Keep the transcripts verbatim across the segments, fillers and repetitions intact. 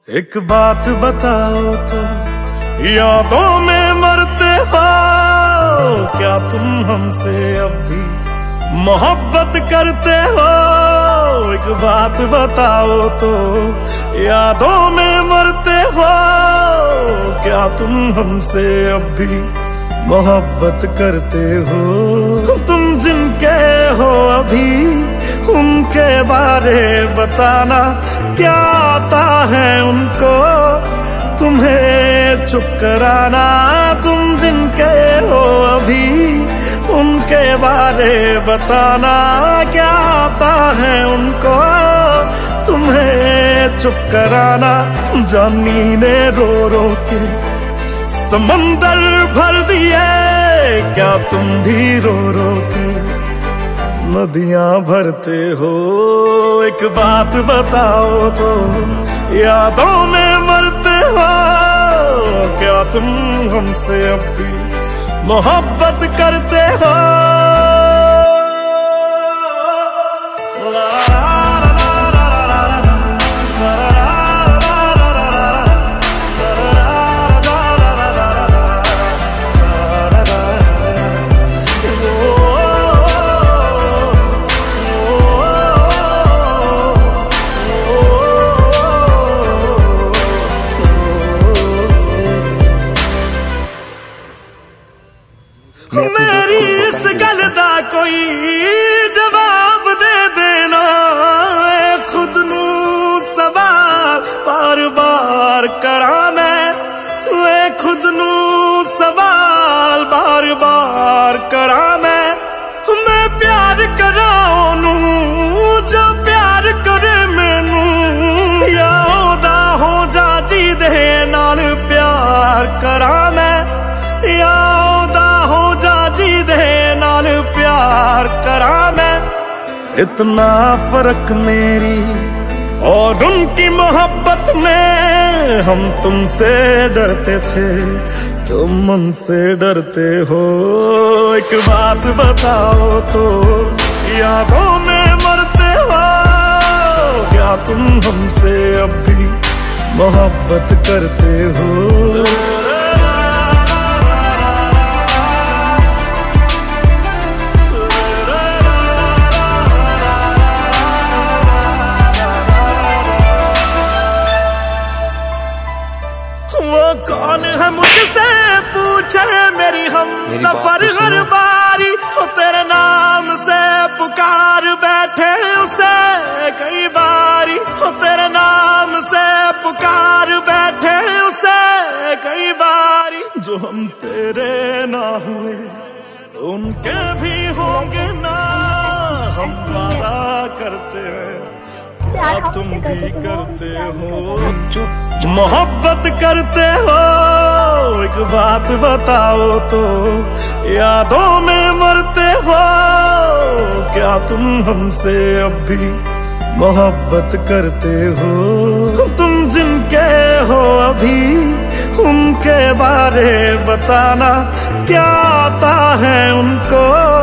एक बात बताओ तो यादों में मरते हो क्या तुम हमसे अब भी मोहब्बत करते हो? एक बात बताओ तो यादों में मरते हो क्या तुम हमसे अब भी मोहब्बत करते हो? तुम जिनके हो अभी उनके बारे बताना, क्या आता है उनको तुम्हें चुप कराना? तुम जिनके हो अभी उनके बारे बताना, क्या आता है उनको तुम्हें चुप कराना? जानी ने रो रो के समंदर भर दिए, क्या तुम भी रो रो के नदियां भरते हो? एक बात बताओ तो यादों में मरते हो क्या तुम हमसे अब भी मोहब्बत करते हो? मेरी इस गल दा कोई जवाब दे देना, खुद नू सवाल बार बार करा मैं, खुद नू सवाल बार बार करा मैं। मैं प्यार करा ओनू जो प्यार करे मैनू, या ओदा हो जा जी दे नाल प्यार करा मैं, या प्यार करा मैं। इतना फर्क मेरी और उनकी मोहब्बत में, हम तुमसे डरते थे तुम उनसे डरते हो। एक बात बताओ तो यादों में मरते हो क्या तुम हमसे अब भी मोहब्बत करते हो? कौन है मुझसे पूछे मेरी हम सफर हर बारी, हो तेरे नाम से पुकार बैठे उसे कई बारी, हो तेरे नाम से पुकार बैठे उसे कई बारी। जो हम तेरे ना हुए उनके भी होंगे ना, हम वादा करते हैं क्या तुम भी करते हो? मोहब्बत करते हो? एक बात बताओ तो यादों में मरते हो क्या तुम हमसे अब भी मोहब्बत करते हो? तुम जिनके हो अभी उनके बारे बताना, क्या आता है उनको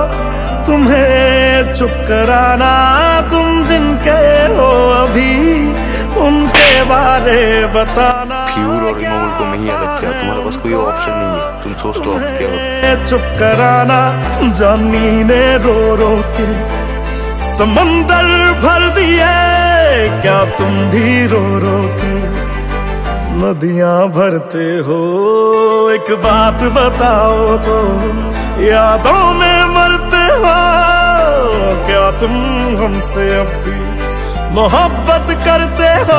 तुम्हें चुप कराना? तुम जिनके हो अभी उनके बारे बताना, प्योर और रिमूवल को नहीं अलग किया, तुम्हारे पास कोई ऑप्शन नहीं है, तुम सोच लो क्या होता। चुप कराना। जानी ने रो रो के समंदर भर दिए, क्या तुम भी रो रो के नदियां भरते हो? एक बात बताओ तो यादों में मरते हो क्या तुम हमसे अब भी मोहब्बत करते हो?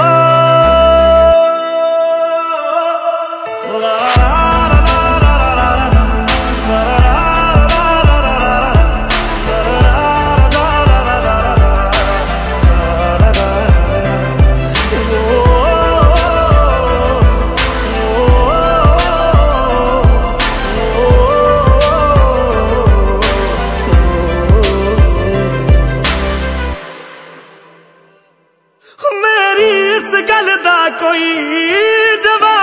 मेरी इस गल दा कोई जवाब